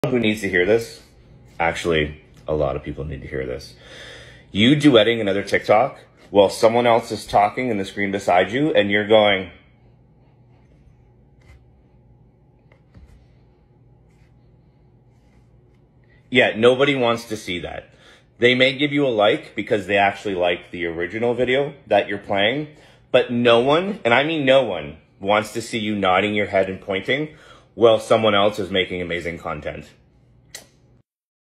Who needs to hear this? Actually, a lot of people need to hear this. You duetting another TikTok while someone else is talking in the screen beside you and you're going, yeah, nobody wants to see that. They may give you a like because they actually like the original video that you're playing, but no one, and I mean no one, wants to see you nodding your head and pointing while someone else is making amazing content.